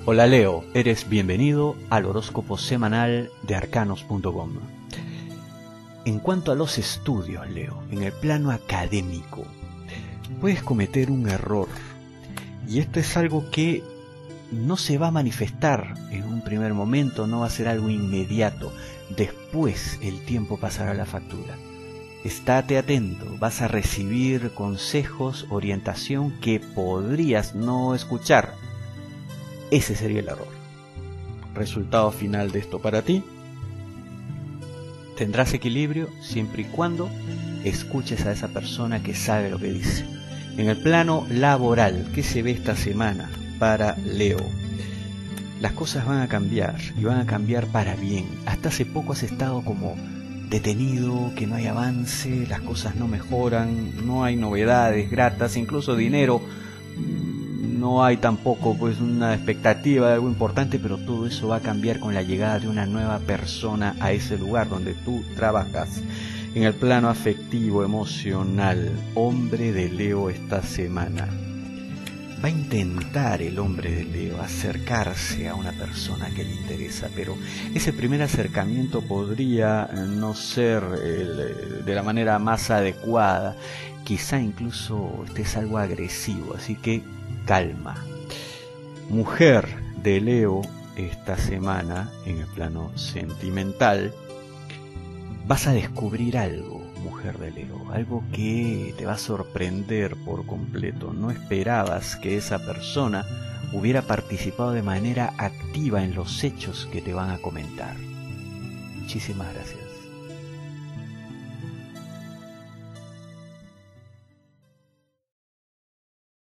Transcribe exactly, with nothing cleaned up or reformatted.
Hola Leo, eres bienvenido al horóscopo semanal de arcanos punto com. En cuanto a los estudios, Leo, en el plano académico, puedes cometer un error. Y esto es algo que no se va a manifestar en un primer momento, no va a ser algo inmediato. Después el tiempo pasará la factura. Estate atento, vas a recibir consejos, orientación que podrías no escuchar. Ese sería el error. Resultado final de esto para ti: tendrás equilibrio siempre y cuando escuches a esa persona que sabe lo que dice. En el plano laboral, ¿qué se ve esta semana para Leo? Las cosas van a cambiar y van a cambiar para bien. Hasta hace poco has estado como detenido, que no hay avance, las cosas no mejoran, no hay novedades gratas, incluso dinero. No hay tampoco pues una expectativa de algo importante, pero todo eso va a cambiar con la llegada de una nueva persona a ese lugar donde tú trabajas. En el plano afectivo, emocional, hombre de Leo esta semana. Va a intentar el hombre de Leo acercarse a una persona que le interesa, pero ese primer acercamiento podría no ser el, de la manera más adecuada. Quizá incluso estés algo agresivo, así que calma. Mujer de Leo esta semana, en el plano sentimental, vas a descubrir algo, mujer de Leo, algo que te va a sorprender por completo. No esperabas que esa persona hubiera participado de manera activa en los hechos que te van a comentar. Muchísimas gracias.